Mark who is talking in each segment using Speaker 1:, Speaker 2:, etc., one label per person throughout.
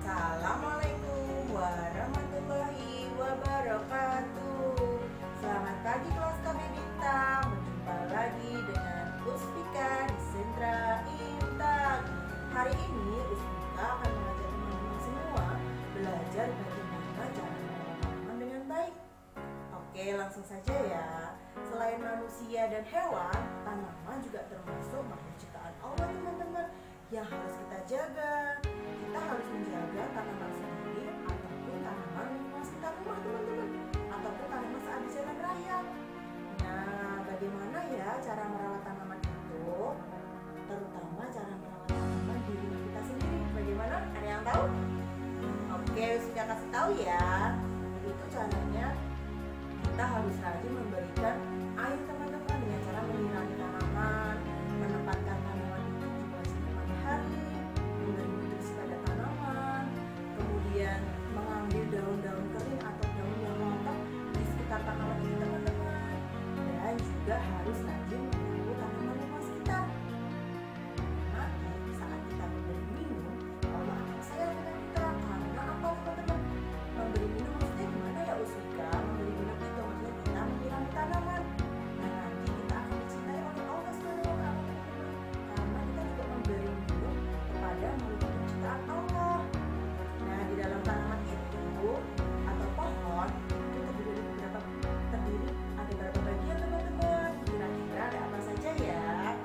Speaker 1: Assalamualaikum warahmatullahi wabarakatuh. Selamat pagi kelas kami Bintang. Berjumpa lagi dengan Uspika di Sentra Intan. Hari ini Uspika akan mengajak teman-teman semua belajar bagaimana cara merawat tanaman dengan baik. Oke, langsung saja ya. Selain manusia dan hewan, tanaman juga termasuk makhluk ciptaan Allah teman-teman yang harus kita jaga. Kita harus menjaga tanaman sendiri ataupun tanaman lingkungan sekitar rumah teman-teman, ataupun tanaman saat di jalan raya. Nah, bagaimana ya cara merawat tanaman itu? Terutama cara merawat tanaman di rumah kita sendiri. Bagaimana? Ada yang tahu? Oke, sudah kasih tahu ya. Itu caranya kita harus rajin memberikan air teman-teman dengan cara menyirami tanaman, menempatkan tanaman itu di bawah sinar matahari, memberi nutrisi pada tanaman, kemudian mengambil daun-daun kering atau daun yang rontok di sekitar tanaman ini teman-teman, dan juga harus rajin menyapu tanaman lingkungan sekitar. Nanti saat kita memberi minum, Allah akan sayang dengan kita. Karena apa teman-teman? Memberi minum maksudnya gimana ya Uspika? Memberi minum itu maksudnya kita menyirami tanaman. Nah, nanti kita akan dicintai oleh Allah SWT. Karena kita juga memberi minum kepada makhluk ciptaan Allah. Nah, di dalam tanaman itu atau pohon itu terdiri ada beberapa bagian teman-teman. Kira-kira ada apa saja ya?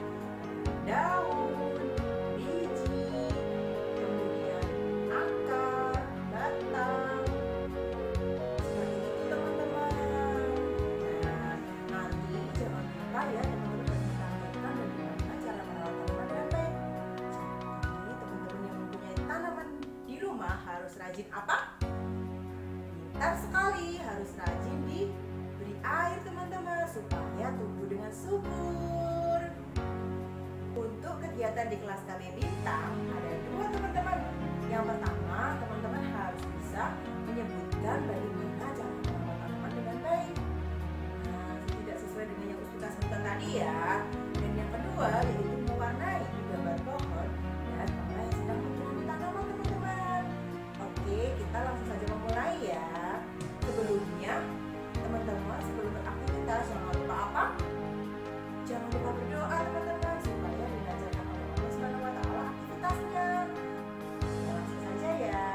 Speaker 1: Daun, biji, kemudian akar, batang, seperti itu teman-teman. Nah, nanti jangan lupa ya teman-teman mempraktekkan bagaimana cara merawat tanaman dengan baik. Jadi teman-teman yang mempunyai tanaman di rumah harus rajin apa? Pintar sekali, harus rajin diberi air teman-teman supaya tumbuh dengan subur. Untuk kegiatan di kelas KB Bintang ada dua teman-teman. Yang pertama, teman-teman harus bisa menyebutkan bagaimana cara merawat tanaman dengan baik. Nah, tidak sesuai dengan yang Uspika sebutkan tadi ya. Dan yang kedua yaitu mewarnai gambar pohon dan orang yang sedang menyirami tanaman teman-teman. Oke, kita langsung saja memulai ya. Sebelumnya, teman-teman sebelum beraktivitas jangan lupa apa? Jangan lupa berdoa teman-teman supaya dilancarkan oleh Allah SWT aktivitasnya. Kita langsung saja ya.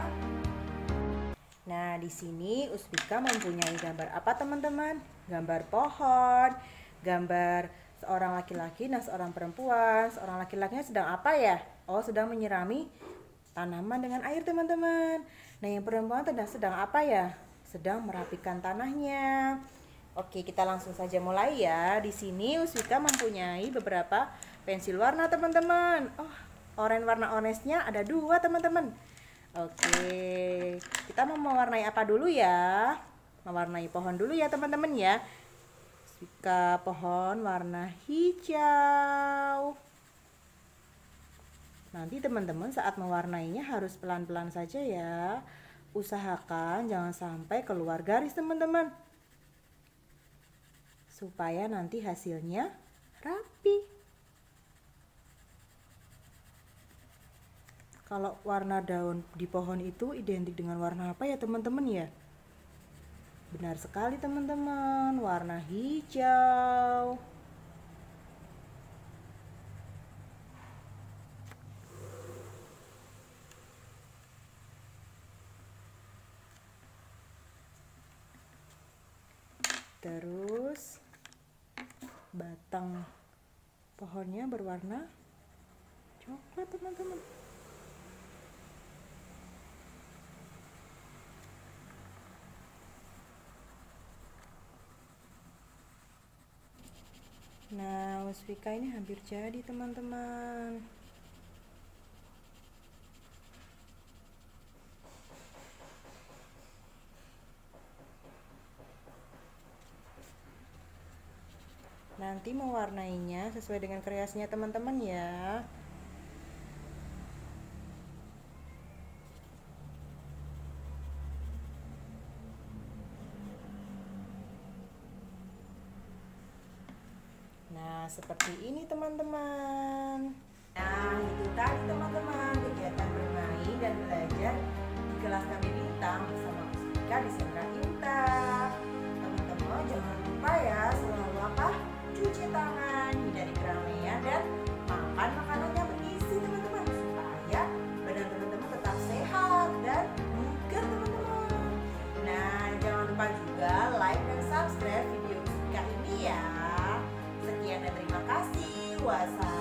Speaker 1: Nah, di sini Uspika mempunyai gambar apa teman-teman? Gambar pohon, gambar seorang laki-laki dan seorang perempuan. Seorang laki-lakinya sedang apa ya? Oh, sedang menyirami tanaman dengan air teman-teman. Nah, yang perempuan sedang apa ya? Sedang merapikan tanahnya. Oke, kita langsung saja mulai ya. Di sini Uspika mempunyai beberapa pensil warna teman-teman. Oh, warna orange-nya ada dua teman-teman. Oke, kita mau mewarnai apa dulu ya? Mewarnai pohon dulu ya teman-teman ya. Uspika pohon warna hijau. Nanti teman-teman saat mewarnainya harus pelan-pelan saja ya. Usahakan jangan sampai keluar garis teman-teman, supaya nanti hasilnya rapi. Kalau warna daun di pohon itu identik dengan warna apa ya teman-teman ya? Benar sekali teman-teman, warna hijau. Terus batang pohonnya berwarna coklat teman-teman. Nah, Uspika ini hampir jadi teman-teman. Nanti mewarnainya sesuai dengan kreasinya teman-teman ya. Nah, seperti ini teman-teman. Nah, itu tadi teman-teman kegiatan bermain dan belajar di kelas kami bintang bersama Puspika di Sentra Imta. Teman-teman jangan lupa ya selalu apa? Cuci tangan, hindari keramaian dan makan makanan yang bergizi teman-teman supaya badan teman-teman tetap sehat dan bugar teman-teman. Nah, jangan lupa juga like dan subscribe video Puspika ini ya. Sekian dan terima kasih. Wassalamualaikum.